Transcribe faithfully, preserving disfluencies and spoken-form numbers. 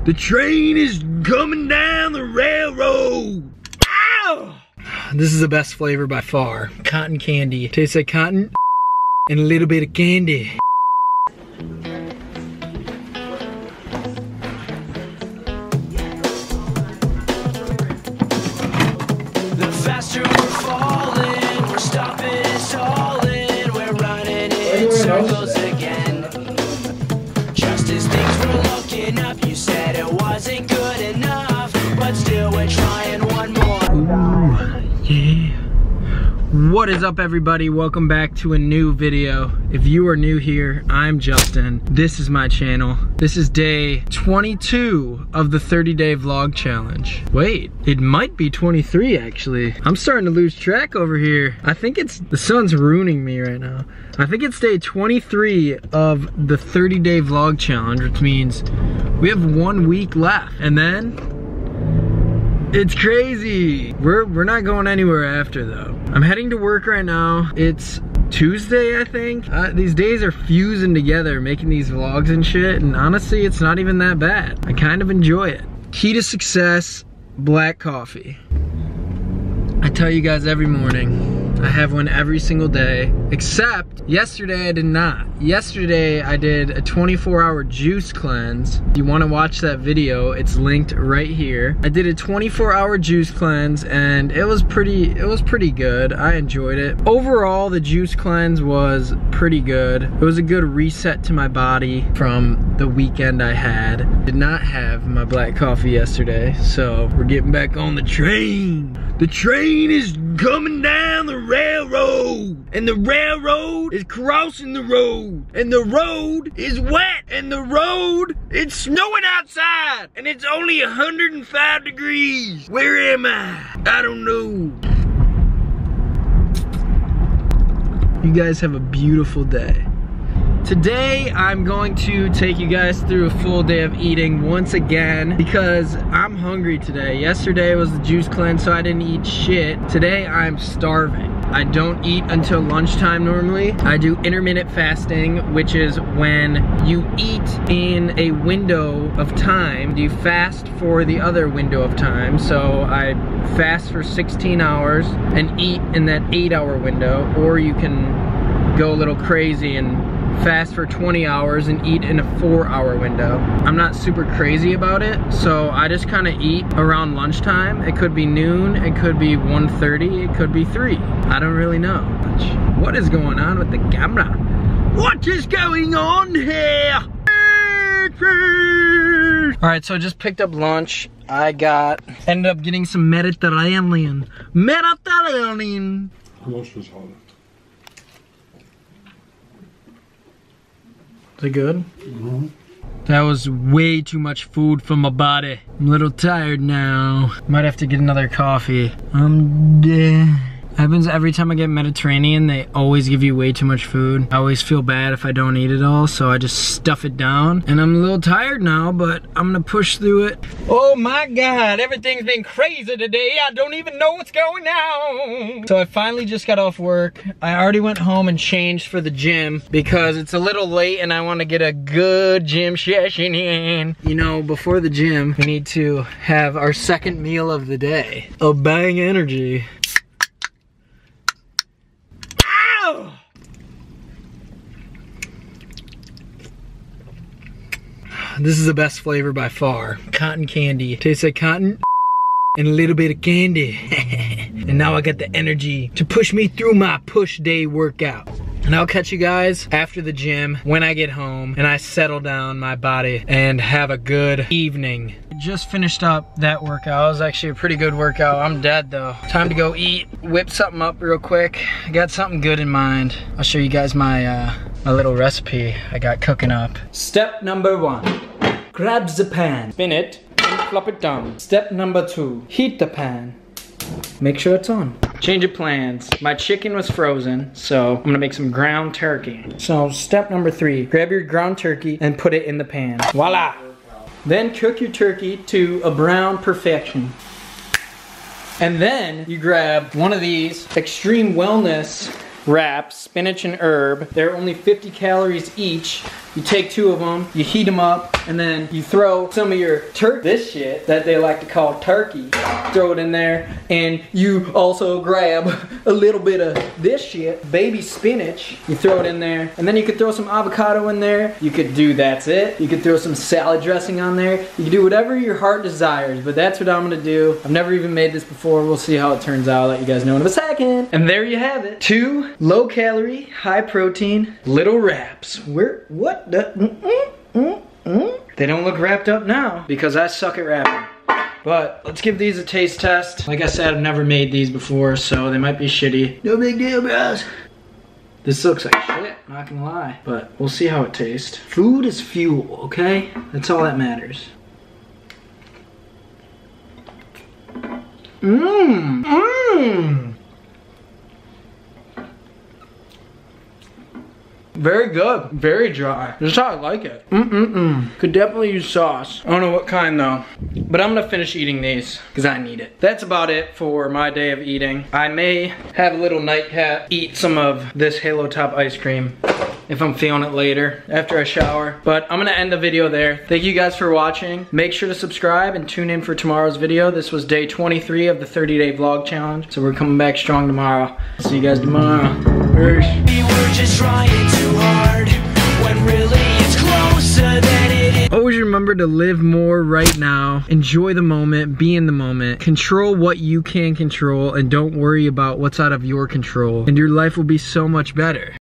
The train is coming down the railroad. Ow! This is the best flavor by far. Cotton candy. Tastes like cotton and a little bit of candy. The faster we're falling, we're stopping and stalling, we're running in circles again. Just as things were looking up, you said it wasn't good enough, but still we're trying one more. Ooh, yeah. What is up, everybody? Welcome back to a new video. If you are new here, I'm Justin. This is my channel. This is day twenty-two of the thirty day vlog challenge. Wait, it might be twenty-three actually. I'm starting to lose track over here. I think it's, the sun's ruining me right now. I think it's day twenty-three of the thirty day vlog challenge, which means we have one week left. And then, it's crazy. We're, we're not going anywhere after though. I'm heading to work right now. It's Tuesday, I think. Uh, these days are fusing together, making these vlogs and shit, and honestly, it's not even that bad. I kind of enjoy it. Key to success, black coffee. I tell you guys every morning, I have one every single day, except yesterday I did not. Yesterday I did a twenty-four hour juice cleanse. If you wanna watch that video, it's linked right here. I did a twenty-four hour juice cleanse and it was pretty, it was pretty good. I enjoyed it. Overall, the juice cleanse was pretty good. It was a good reset to my body from the weekend I had. Did not have my black coffee yesterday, so we're getting back on the train. The train is coming down the railroad, and the railroad is crossing the road, and the road is wet, and the road, it's snowing outside, and it's only one hundred five degrees. Where am I? I don't know. You guys have a beautiful day. Today, I'm going to take you guys through a full day of eating once again because I'm hungry today. Yesterday was the juice cleanse, so I didn't eat shit. Today, I'm starving. I don't eat until lunchtime normally. I do intermittent fasting, which is when you eat in a window of time. You fast for the other window of time. So I fast for sixteen hours and eat in that eight hour window, or you can go a little crazy and fast for twenty hours and eat in a four hour window. I'm not super crazy about it, so I just kind of eat around lunchtime. It could be noon, it could be one thirty, it could be three. I don't really know. What is going on with the camera? What is going on here? Alright, so I just picked up lunch. I got, ended up getting some Mediterranean. Mediterranean. How much was all that? Is it good? Mm-hmm. That was way too much food for my body. I'm a little tired now. Might have to get another coffee. I'm dead. Happens every time I get Mediterranean, they always give you way too much food. I always feel bad if I don't eat it all, so I just stuff it down. And I'm a little tired now, but I'm gonna push through it. Oh my God, everything's been crazy today. I don't even know what's going on. So I finally just got off work. I already went home and changed for the gym because it's a little late and I wanna get a good gym session in. You know, before the gym, we need to have our second meal of the day. A Bang Energy. This is the best flavor by far. Cotton candy. Tastes like cotton and a little bit of candy. And now I got the energy to push me through my push day workout. And I'll catch you guys after the gym when I get home and I settle down my body and have a good evening. Just finished up that workout. It was actually a pretty good workout. I'm dead though. Time to go eat. Whip something up real quick. I got something good in mind. I'll show you guys my uh, my little recipe I got cooking up. Step number one, grab the pan, spin it, and flop it down. Step number two, heat the pan. Make sure it's on. Change of plans. My chicken was frozen, so I'm gonna make some ground turkey. So step number three, grab your ground turkey and put it in the pan. Voila! Then cook your turkey to a brown perfection. And then you grab one of these Extreme Wellness wraps, spinach and herb. They're only fifty calories each. You take two of them, you heat them up, and then you throw some of your turkey, this shit that they like to call turkey, throw it in there, and you also grab a little bit of this shit, baby spinach, you throw it in there, and then you could throw some avocado in there. You could do, that's it. You could throw some salad dressing on there. You can do whatever your heart desires, but that's what I'm gonna do. I've never even made this before. We'll see how it turns out. I'll let you guys know in a second. And there you have it. Two low calorie, high protein, little wraps. Where, what the, mm, mm, mm, mm. They don't look wrapped up now because I suck at wrapping. But let's give these a taste test. Like I said, I've never made these before, so they might be shitty. No big deal, bros. This looks like shit, not gonna lie. But we'll see how it tastes. Food is fuel, okay? That's all that matters. Mmm, mmm. Very good, very dry. This is how I like it. Mm-mm-mm. Could definitely use sauce. I don't know what kind though. But I'm gonna finish eating these because I need it. That's about it for my day of eating. I may have a little nightcap, eat some of this Halo Top ice cream if I'm feeling it later after I shower. But I'm gonna end the video there. Thank you guys for watching. Make sure to subscribe and tune in for tomorrow's video. This was day twenty-three of the thirty day vlog challenge. So we're coming back strong tomorrow. See you guys tomorrow. Peace. We were just trying too hard when really it's closer than it is. Always remember to live more right now. Enjoy the moment, be in the moment. Control what you can control and don't worry about what's out of your control. And your life will be so much better.